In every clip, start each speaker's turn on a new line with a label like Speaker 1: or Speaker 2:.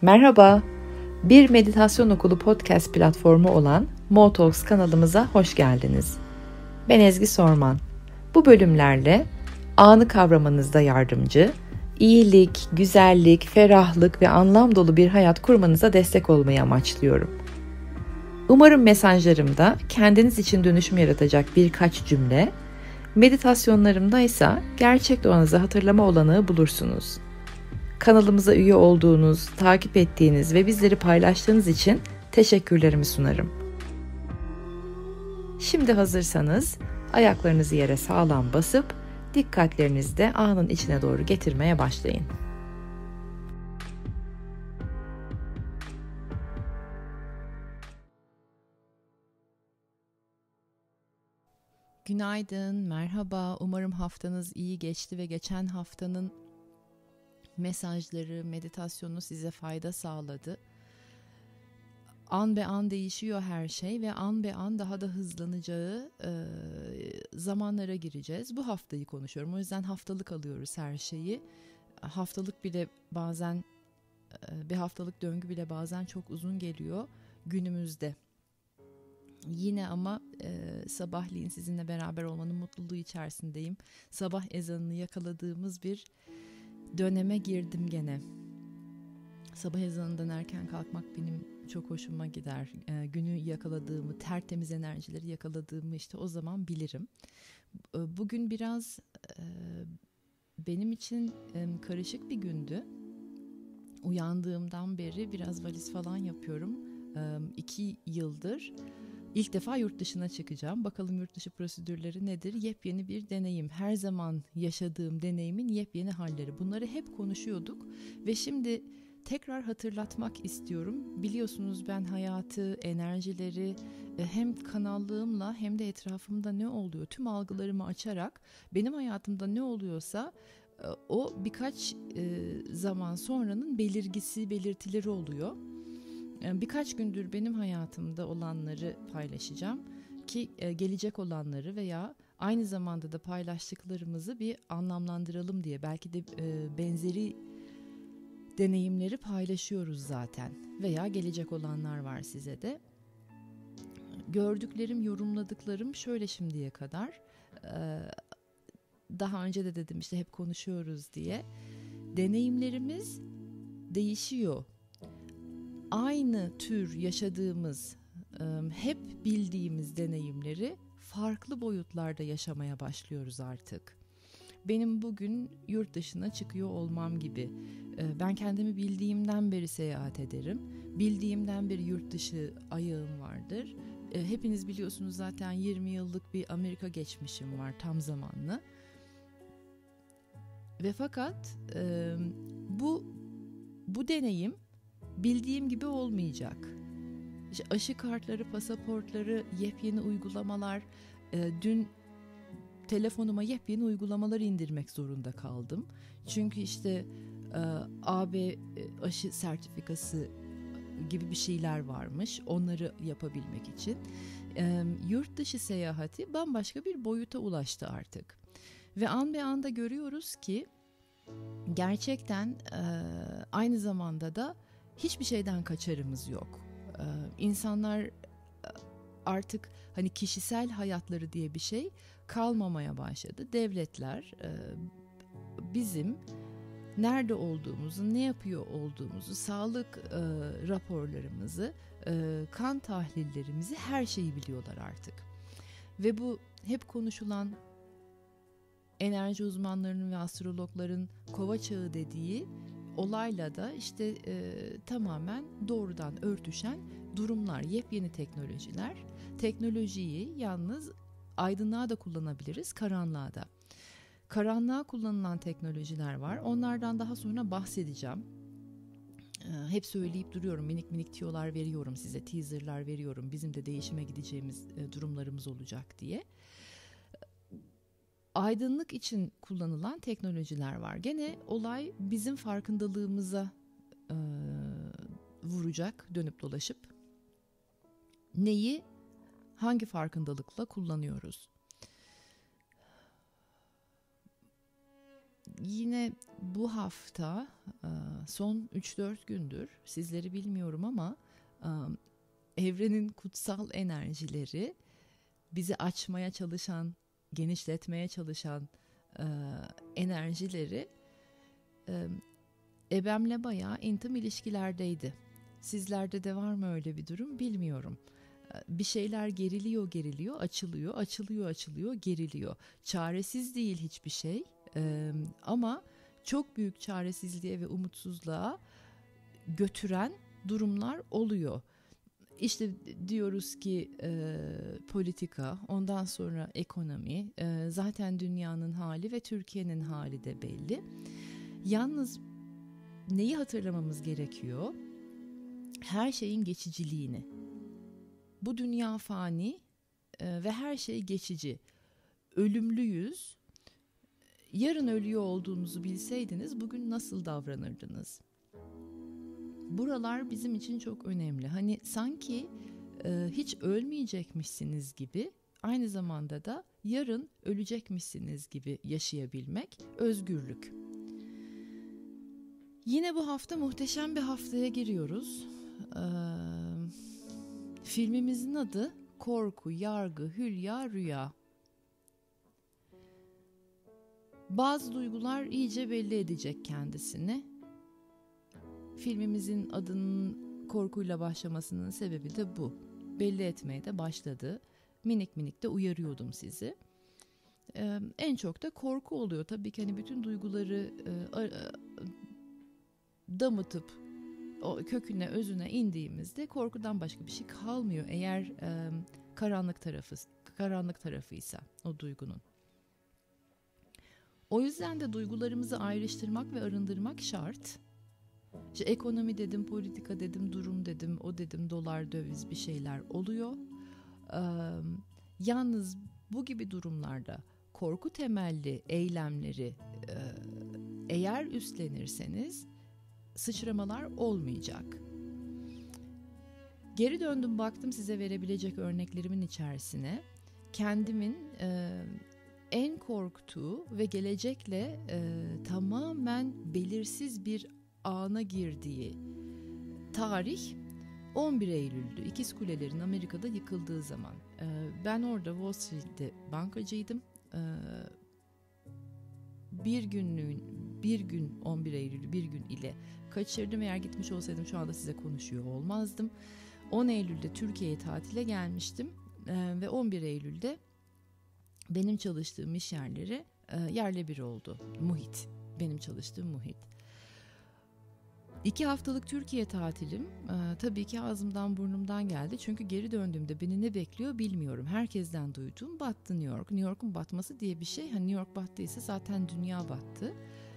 Speaker 1: Merhaba, bir meditasyon okulu podcast platformu olan Motalks kanalımıza hoş geldiniz. Ben Ezgi Sorman. Bu bölümlerle anı kavramanızda yardımcı, iyilik, güzellik, ferahlık ve anlam dolu bir hayat kurmanıza destek olmayı amaçlıyorum. Umarım mesajlarımda kendiniz için dönüşüm yaratacak birkaç cümle, meditasyonlarımda ise gerçek doğanızı hatırlama olanağı bulursunuz. Kanalımıza üye olduğunuz, takip ettiğiniz ve bizleri paylaştığınız için teşekkürlerimi sunarım. Şimdi hazırsanız ayaklarınızı yere sağlam basıp dikkatlerinizi de anın içine doğru getirmeye başlayın. Günaydın, merhaba. Umarım haftanız iyi geçti ve geçen haftanın mesajları, meditasyonu size fayda sağladı. An be an değişiyor her şey ve an be an daha da hızlanacağı zamanlara gireceğiz. Bu haftayı konuşuyorum. O yüzden haftalık alıyoruz her şeyi. Haftalık bile bazen, bir haftalık döngü bile bazen çok uzun geliyor günümüzde. Yine ama sabahleyin sizinle beraber olmanın mutluluğu içerisindeyim. Sabah ezanını yakaladığımız bir döneme girdim gene. Sabah ezanından erken kalkmak benim çok hoşuma gider. Günü yakaladığımı, tertemiz enerjileri yakaladığımı işte o zaman bilirim. Bugün biraz benim için karışık bir gündü. Uyandığımdan beri biraz valiz falan yapıyorum. 2 yıldır İlk defa yurt dışına çıkacağım. Bakalım yurt dışı prosedürleri nedir? Yepyeni bir deneyim. Her zaman yaşadığım deneyimin yepyeni halleri. Bunları hep konuşuyorduk ve şimdi tekrar hatırlatmak istiyorum. Biliyorsunuz ben hayatı, enerjileri hem kanallığımla hem de etrafımda ne oluyor tüm algılarımı açarak benim hayatımda ne oluyorsa o birkaç zaman sonranın belirtileri oluyor. Birkaç gündür benim hayatımda olanları paylaşacağım ki gelecek olanları veya aynı zamanda da paylaştıklarımızı bir anlamlandıralım diye. Belki de benzeri deneyimleri paylaşıyoruz zaten veya gelecek olanlar var size de. Gördüklerim, yorumladıklarım şöyle şimdiye kadar. Daha önce de dedim işte hep konuşuyoruz diye. Deneyimlerimiz değişiyor. Aynı tür yaşadığımız, hep bildiğimiz deneyimleri farklı boyutlarda yaşamaya başlıyoruz artık. Benim bugün yurt dışına çıkıyor olmam gibi. Ben kendimi bildiğimden beri seyahat ederim. Bildiğimden beri yurt dışı ayağım vardır. Hepiniz biliyorsunuz zaten 20 yıllık bir Amerika geçmişim var tam zamanlı. Ve fakat bu deneyim bildiğim gibi olmayacak. İşte aşı kartları, pasaportları, yepyeni uygulamalar. Dün telefonuma yepyeni uygulamalar indirmek zorunda kaldım. Çünkü işte AB aşı sertifikası gibi bir şeyler varmış. Onları yapabilmek için. Yurt dışı seyahati bambaşka bir boyuta ulaştı artık. Ve an be anda görüyoruz ki gerçekten aynı zamanda da hiçbir şeyden kaçarımız yok. İnsanlar artık hani kişisel hayatları diye bir şey kalmamaya başladı. Devletler bizim nerede olduğumuzu, ne yapıyor olduğumuzu, sağlık raporlarımızı, kan tahlillerimizi, her şeyi biliyorlar artık. Ve bu hep konuşulan enerji uzmanlarının ve astrologların kova çağı dediği olayla da işte tamamen doğrudan örtüşen durumlar, yepyeni teknolojiler. Teknolojiyi yalnız aydınlığa da kullanabiliriz, karanlığa da. Karanlığa kullanılan teknolojiler var. Onlardan daha sonra bahsedeceğim. Hep söyleyip duruyorum, minik minik tiyolar veriyorum size, teaserlar veriyorum. Bizim de değişime gideceğimiz durumlarımız olacak diye. Aydınlık için kullanılan teknolojiler var. Gene olay bizim farkındalığımıza vuracak, dönüp dolaşıp. Neyi, hangi farkındalıkla kullanıyoruz? Yine bu hafta son 3-4 gündür sizleri bilmiyorum ama evrenin kutsal enerjileri bizi açmaya çalışan, genişletmeye çalışan enerjileri ebemle bayağı intim ilişkilerdeydi. Sizlerde de var mı öyle bir durum bilmiyorum. Bir şeyler geriliyor, açılıyor, geriliyor. Çaresiz değil hiçbir şey. Ama çok büyük çaresizliğe ve umutsuzluğa götüren durumlar oluyor. İşte diyoruz ki politika, ondan sonra ekonomi, zaten dünyanın hali ve Türkiye'nin hali de belli. Yalnız neyi hatırlamamız gerekiyor? Her şeyin geçiciliğini. Bu dünya fani ve her şey geçici. Ölümlüyüz. Yarın ölüyor olduğunuzu bilseydiniz bugün nasıl davranırdınız? Buralar bizim için çok önemli. Hani sanki hiç ölmeyecekmişsiniz gibi, aynı zamanda da yarın ölecekmişsiniz gibi yaşayabilmek özgürlük. Yine bu hafta muhteşem bir haftaya giriyoruz. Filmimizin adı Korku, Yargı, Hülya, Rüya. Bazı duygular iyice belli edecek kendisini. Filmimizin adının korkuyla başlamasının sebebi de bu. Belli etmeye de başladı. Minik minik de uyarıyordum sizi. En çok da korku oluyor. Tabii ki hani bütün duyguları damıtıp o köküne, özüne indiğimizde korkudan başka bir şey kalmıyor. Eğer karanlık tarafıysa o duygunun. O yüzden de duygularımızı ayrıştırmak ve arındırmak şart. İşte ekonomi dedim, politika dedim, durum dedim, o dedim, dolar, döviz bir şeyler oluyor. Yalnız bu gibi durumlarda korku temelli eylemleri eğer üstlenirseniz sıçramalar olmayacak. Geri döndüm, baktım size verebilecek örneklerimin içerisine. Kendimin en korktuğu ve gelecekle tamamen belirsiz bir ana girdiği tarih 11 Eylül'dü. İkiz Kulelerin Amerika'da yıkıldığı zaman. Ben orada Wall Street'te bankacıydım. Bir gün 11 Eylül'ü bir gün ile kaçırdım. Eğer gitmiş olsaydım şu anda size konuşuyor olmazdım. 10 Eylül'de Türkiye'ye tatile gelmiştim ve 11 Eylül'de benim çalıştığım iş yerleri yerle bir oldu. Muhit, benim çalıştığım muhit. 2 haftalık Türkiye tatilim tabii ki ağzımdan burnumdan geldi. Çünkü geri döndüğümde beni ne bekliyor bilmiyorum. Herkesten duyduğum battı New York. New York'un batması diye bir şey. Hani New York battıysa zaten dünya battı.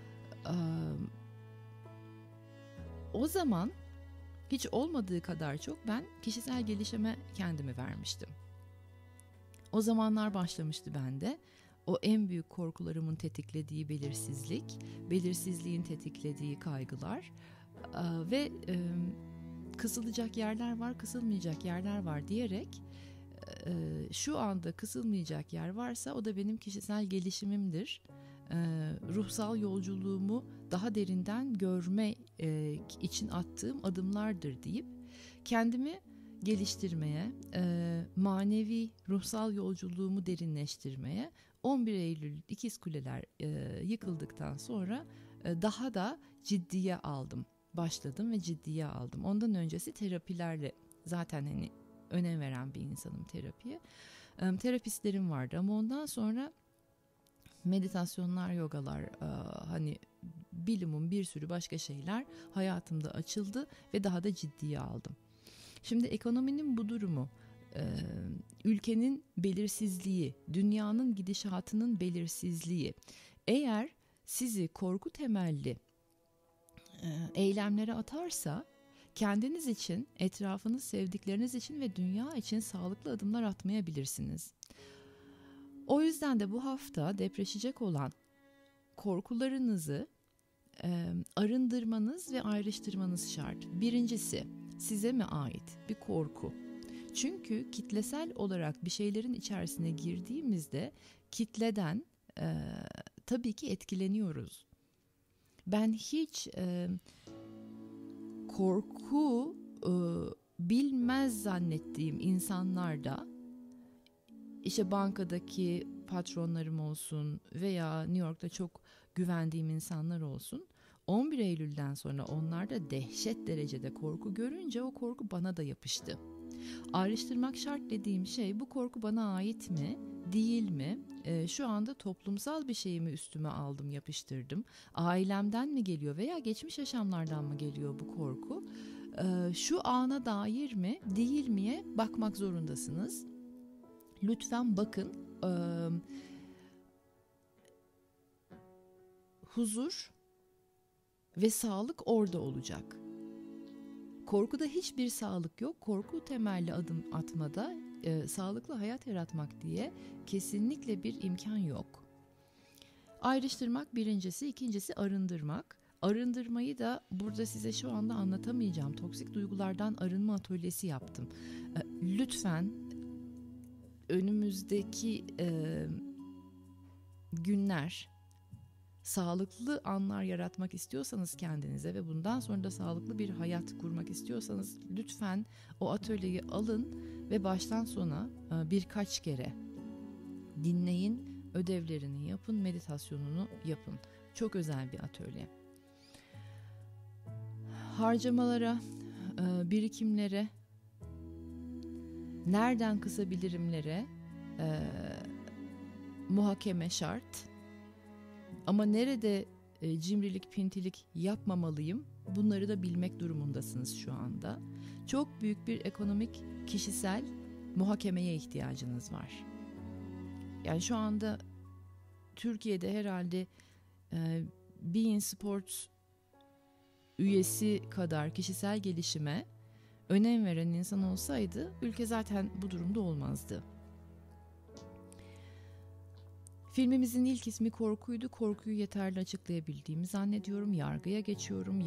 Speaker 1: O zaman hiç olmadığı kadar çok ben kişisel gelişime kendimi vermiştim. O zamanlar başlamıştı bende. O en büyük korkularımın tetiklediği belirsizlik, belirsizliğin tetiklediği kaygılar ve kısılacak yerler var, kısılmayacak yerler var diyerek şu anda kısılmayacak yer varsa o da benim kişisel gelişimimdir. Ruhsal yolculuğumu daha derinden görmek için attığım adımlardır deyip kendimi geliştirmeye, manevi ruhsal yolculuğumu derinleştirmeye 11 Eylül İkiz Kuleler yıkıldıktan sonra daha da ciddiye aldım. Başladım ve ciddiye aldım. Ondan öncesi terapilerle zaten hani önem veren bir insanım terapiye. Terapistlerim vardı ama ondan sonra meditasyonlar, yogalar, hani bilimum bir sürü başka şeyler hayatımda açıldı ve daha da ciddiye aldım. Şimdi ekonominin bu durumu, ülkenin belirsizliği, dünyanın gidişatının belirsizliği eğer sizi korku temelli eylemlere atarsa kendiniz için, etrafınız, sevdikleriniz için ve dünya için sağlıklı adımlar atmayabilirsiniz. O yüzden de bu hafta depreşecek olan korkularınızı arındırmanız ve ayrıştırmanız şart. Birincisi, size mi ait bir korku? Çünkü kitlesel olarak bir şeylerin içerisine girdiğimizde kitleden tabii ki etkileniyoruz. Ben hiç korku bilmez zannettiğim insanlarda, işte bankadaki patronlarım olsun veya New York'ta çok güvendiğim insanlar olsun, 11 Eylül'den sonra onlarda dehşet derecede korku görünce o korku bana da yapıştı. Ayrıştırmak şart dediğim şey, bu korku bana ait mi, değil mi? Şu anda toplumsal bir şeyi mi üstüme aldım, yapıştırdım? Ailemden mi geliyor veya geçmiş yaşamlardan mı geliyor bu korku? Şu ana dair mi, değil miye bakmak zorundasınız. Lütfen bakın. Huzur ve sağlık orada olacak. Korkuda hiçbir sağlık yok. Korku temelli adım atmada sağlıklı hayat yaratmak diye kesinlikle bir imkan yok. Ayrıştırmak birincisi, ikincisi arındırmak. Arındırmayı da burada size şu anda anlatamayacağım. Toksik duygulardan arınma atölyesi yaptım. Lütfen önümüzdeki günler, sağlıklı anlar yaratmak istiyorsanız kendinize ve bundan sonra da sağlıklı bir hayat kurmak istiyorsanız lütfen o atölyeyi alın ve baştan sona birkaç kere dinleyin, ödevlerini yapın, meditasyonunu yapın. Çok özel bir atölye. Harcamalara, birikimlere, nereden kısabilirimlere muhakeme şart. Ama nerede cimrilik, pintilik yapmamalıyım, bunları da bilmek durumundasınız şu anda. Çok büyük bir ekonomik, kişisel muhakemeye ihtiyacınız var. Yani şu anda Türkiye'de herhalde Bein Sports üyesi kadar kişisel gelişime önem veren insan olsaydı ülke zaten bu durumda olmazdı. Filmimizin ilk ismi Korkuydu. Korkuyu yeterli açıklayabildiğimi zannediyorum. Yargıya geçiyorum.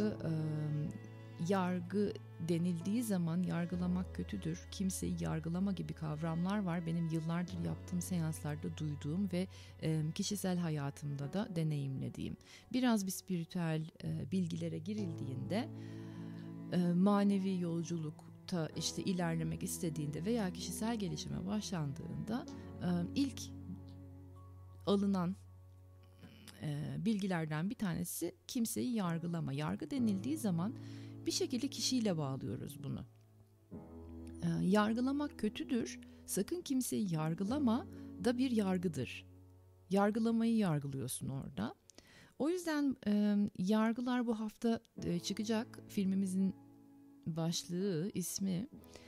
Speaker 1: Yargı denildiği zaman yargılamak kötüdür, kimseyi yargılama gibi kavramlar var. Benim yıllardır yaptığım seanslarda duyduğum ve kişisel hayatımda da deneyimlediğim. Biraz bir spiritüel bilgilere girildiğinde, manevi yolculukta işte ilerlemek istediğinde veya kişisel gelişime başlandığında ilk alınan bilgilerden bir tanesi kimseyi yargılama. Yargı denildiği zaman bir şekilde kişiyle bağlıyoruz bunu. Yargılamak kötüdür. Sakın kimseyi yargılama da bir yargıdır. Yargılamayı yargılıyorsun orada. O yüzden yargılar bu hafta çıkacak. Filmimizin başlığı, ismi.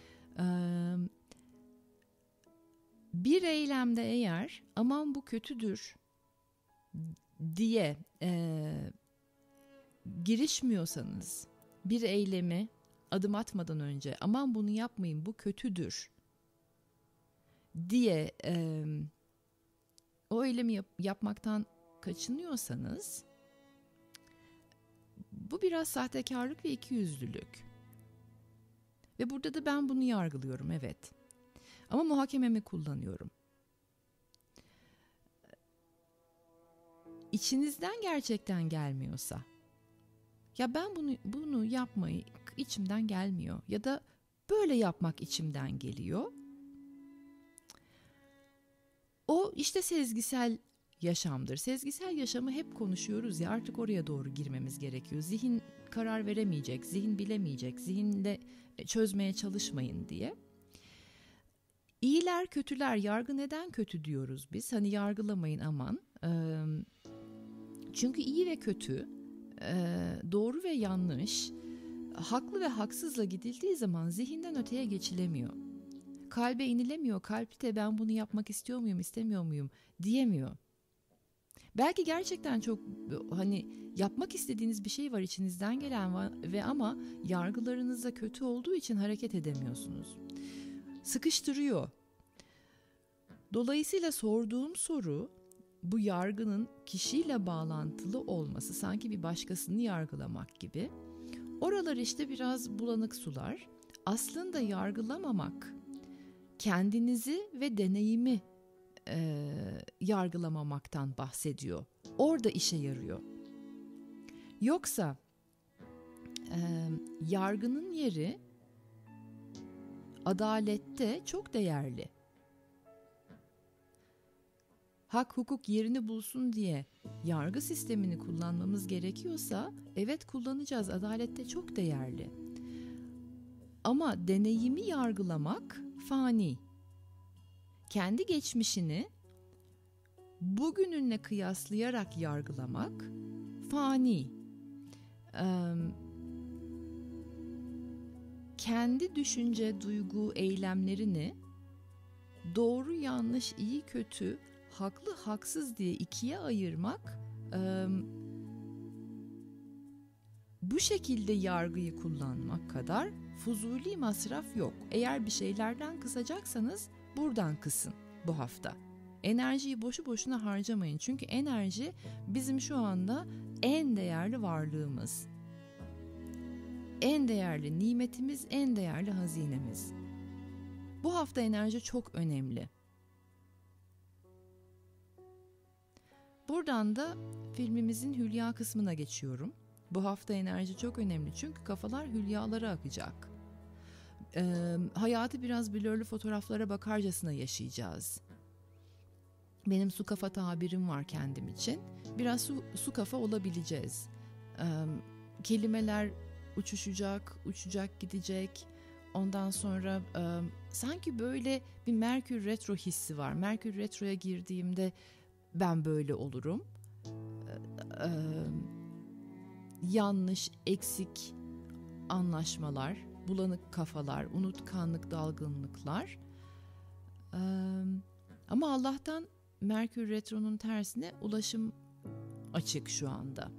Speaker 1: Bir eylemde eğer aman bu kötüdür diye girişmiyorsanız, bir eylemi adım atmadan önce aman bunu yapmayın bu kötüdür diye o eylemi yapmaktan kaçınıyorsanız, bu biraz sahtekarlık ve ikiyüzlülük. Ve burada da ben bunu yargılıyorum, evet. Ama muhakememi kullanıyorum. İçinizden gerçekten gelmiyorsa, ya ben bunu yapmayı içimden gelmiyor ya da böyle yapmak içimden geliyor. O işte sezgisel yaşamdır. Sezgisel yaşamı hep konuşuyoruz ya, artık oraya doğru girmemiz gerekiyor. Zihin karar veremeyecek, zihin bilemeyecek, zihinle çözmeye çalışmayın diye. İyiler, kötüler, yargı neden kötü diyoruz biz? Hani yargılamayın aman. Çünkü iyi ve kötü, doğru ve yanlış, haklı ve haksızla gidildiği zaman zihinden öteye geçilemiyor. Kalbe inilemiyor. Kalp de ben bunu yapmak istiyor muyum, istemiyor muyum diyemiyor. Belki gerçekten çok hani yapmak istediğiniz bir şey var, içinizden gelen ve ama yargılarınızda kötü olduğu için hareket edemiyorsunuz. Sıkıştırıyor. Dolayısıyla sorduğum soru, bu yargının kişiyle bağlantılı olması, sanki bir başkasını yargılamak gibi. Oralar işte biraz bulanık sular. Aslında yargılamamak, kendinizi ve deneyimi yargılamamaktan bahsediyor. Orada işe yarıyor. Yoksa yargının yeri adalette çok değerli. Hak hukuk yerini bulsun diye yargı sistemini kullanmamız gerekiyorsa evet kullanacağız. Adalette çok değerli. Ama deneyimi yargılamak fani. Kendi geçmişini bugününle kıyaslayarak yargılamak fani. Kendi düşünce, duygu, eylemlerini doğru, yanlış, iyi, kötü, haklı, haksız diye ikiye ayırmak, bu şekilde yargıyı kullanmak kadar fuzuli masraf yok. Eğer bir şeylerden kısacaksanız buradan kısın bu hafta. Enerjiyi boşu boşuna harcamayın. Çünkü enerji bizim şu anda en değerli varlığımız. En değerli nimetimiz, en değerli hazinemiz. Bu hafta enerji çok önemli. Buradan da filmimizin hülya kısmına geçiyorum. Bu hafta enerji çok önemli çünkü kafalar hülyalara akacak. Hayatı biraz blurlu fotoğraflara bakarcasına yaşayacağız. Benim su kafa tabirim var kendim için. Biraz su kafa olabileceğiz. Kelimeler uçacak gidecek. Ondan sonra sanki böyle bir Merkür Retro hissi var. Merkür Retro'ya girdiğimde ben böyle olurum. Yanlış, eksik anlaşmalar, bulanık kafalar, unutkanlık, dalgınlıklar. Ama Allah'tan Merkür Retro'nun tersine ulaşım açık şu anda.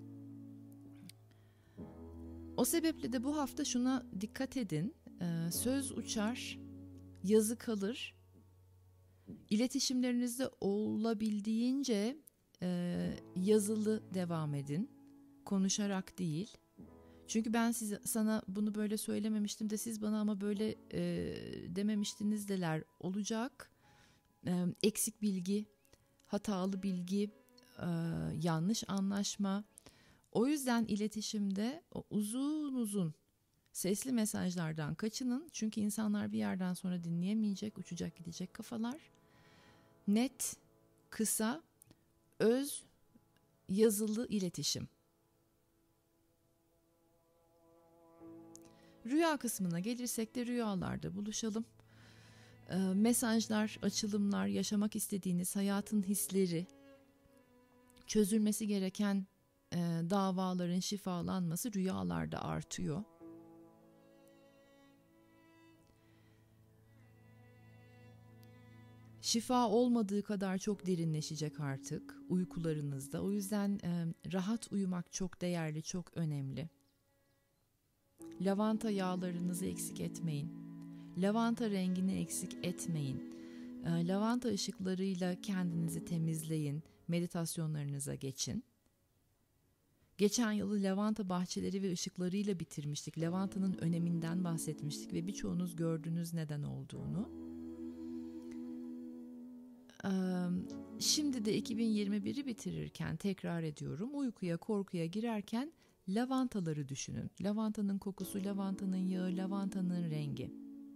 Speaker 1: O sebeple de bu hafta şuna dikkat edin. Söz uçar, yazı kalır. İletişimlerinizde olabildiğince yazılı devam edin. Konuşarak değil. Çünkü ben sana bunu böyle söylememiştim de siz bana ama böyle dememiştiniz deler olacak. Eksik bilgi, hatalı bilgi, yanlış anlaşma. O yüzden iletişimde uzun sesli mesajlardan kaçının. Çünkü insanlar bir yerden sonra dinleyemeyecek, uçacak gidecek kafalar. Net, kısa, öz, yazılı iletişim. Rüya kısmına gelirsek de rüyalarda buluşalım. Mesajlar, açılımlar, yaşamak istediğiniz hayatın hisleri, çözülmesi gereken davaların şifalanması rüyalarda artıyor. Şifa olmadığı kadar çok derinleşecek artık uykularınızda. O yüzden rahat uyumak çok değerli, çok önemli. Lavanta yağlarınızı eksik etmeyin. Lavanta rengini eksik etmeyin. Lavanta ışıklarıyla kendinizi temizleyin. Meditasyonlarınıza geçin. Geçen yılı lavanta bahçeleri ve ışıklarıyla bitirmiştik. Lavantanın öneminden bahsetmiştik ve birçoğunuz gördünüz neden olduğunu. Şimdi de 2021'i bitirirken tekrar ediyorum. Uykuya, korkuya girerken lavantaları düşünün. Lavantanın kokusu, lavantanın yağı, lavantanın rengi.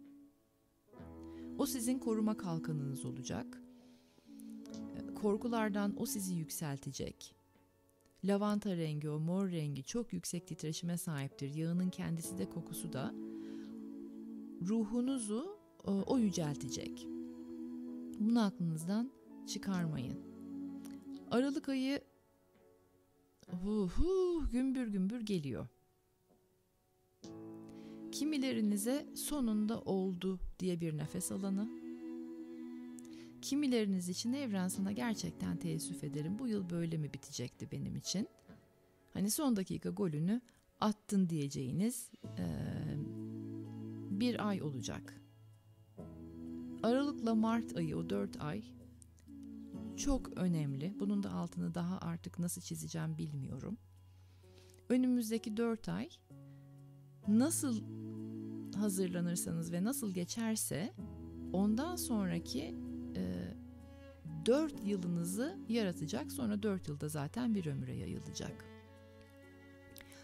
Speaker 1: O sizin koruma kalkanınız olacak. Korkulardan o sizi yükseltecek. Lavanta rengi, o mor rengi çok yüksek titreşime sahiptir. Yağının kendisi de kokusu da ruhunuzu o yüceltecek. Bunu aklınızdan çıkarmayın. Aralık ayı gümbür gümbür geliyor. Kimilerinize sonunda oldu diye bir nefes alanı. Kimileriniz için evren sana gerçekten teessüf ederim. Bu yıl böyle mi bitecekti benim için? Hani son dakika golünü attın diyeceğiniz bir ay olacak. Aralıkla Mart ayı, o 4 ay çok önemli. Bunun da altını daha artık nasıl çizeceğim bilmiyorum. Önümüzdeki 4 ay nasıl hazırlanırsanız ve nasıl geçerse ondan sonraki 4 yılınızı yaratacak. Sonra 4 yılda zaten bir ömüre yayılacak.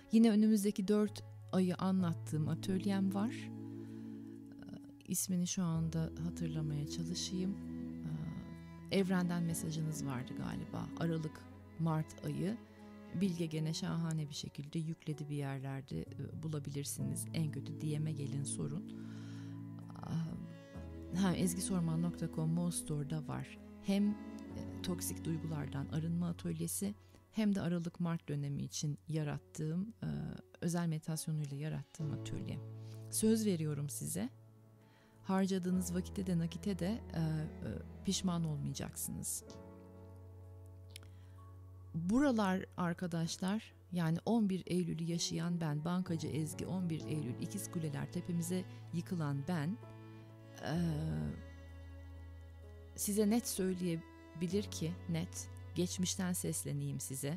Speaker 1: Yine önümüzdeki 4 ayı anlattığım atölyem var. İsmini şu anda hatırlamaya çalışayım. Evrenden mesajınız vardı galiba. Aralık-Mart ayı. Bilge gene şahane bir şekilde yükledi, bir yerlerde bulabilirsiniz. En kötü DM'e gelin sorun. Ezgisorman.com Mostore'da var. Hem toksik duygulardan arınma atölyesi, hem de Aralık-Mart dönemi için yarattığım, özel meditasyonuyla yarattığım atölye. Söz veriyorum size, harcadığınız vakite de nakite de pişman olmayacaksınız. Buralar arkadaşlar, yani 11 Eylül'ü yaşayan ben, bankacı Ezgi, 11 Eylül İkiz Kuleler tepemize yıkılan ben, size net söyleyebilir ki, net, geçmişten sesleneyim size.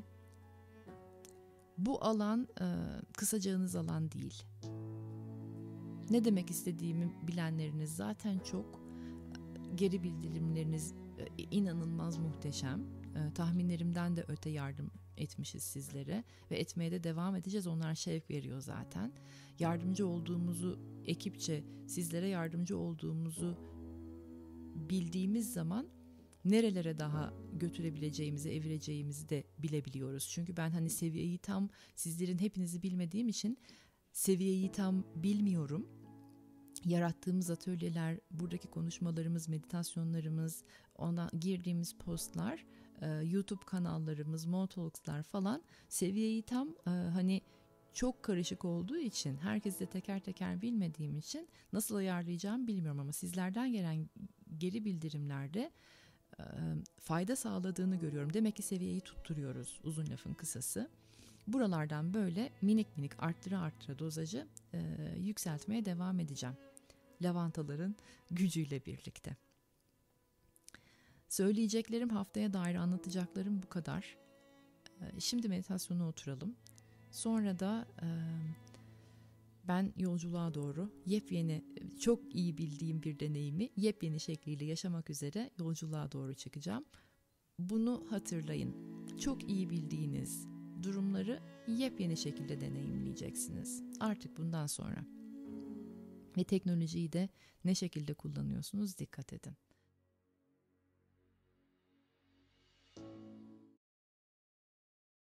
Speaker 1: Bu alan kısacağınız alan değil. Ne demek istediğimi bilenleriniz zaten çok. Geri bildirimleriniz inanılmaz muhteşem. Tahminlerimden de öte yardım etmişiz sizlere ve etmeye de devam edeceğiz. Onlar şevk veriyor zaten. Yardımcı olduğumuzu, ekipçe sizlere yardımcı olduğumuzu bildiğimiz zaman nerelere daha götürebileceğimizi, evireceğimizi de bilebiliyoruz. Çünkü ben hani seviyeyi tam, sizlerin hepinizi bilmediğim için seviyeyi tam bilmiyorum. Yarattığımız atölyeler, buradaki konuşmalarımız, meditasyonlarımız, ona girdiğimiz postlar, YouTube kanallarımız, Motalks'lar falan seviyeyi tam hani çok karışık olduğu için, herkesi de teker teker bilmediğim için nasıl ayarlayacağımı bilmiyorum, ama sizlerden gelen geri bildirimlerde fayda sağladığını görüyorum. Demek ki seviyeyi tutturuyoruz, uzun lafın kısası. Buralardan böyle minik minik arttıra dozajı yükseltmeye devam edeceğim. Lavantaların gücüyle birlikte. Söyleyeceklerim, haftaya dair anlatacaklarım bu kadar. Şimdi meditasyona oturalım. Sonra da ben yolculuğa doğru yepyeni, çok iyi bildiğim bir deneyimi yepyeni şekliyle yaşamak üzere yolculuğa doğru çıkacağım. Bunu hatırlayın. Çok iyi bildiğiniz durumları yepyeni şekilde deneyimleyeceksiniz. Artık bundan sonra. Ve teknolojiyi de ne şekilde kullanıyorsunuz, dikkat edin.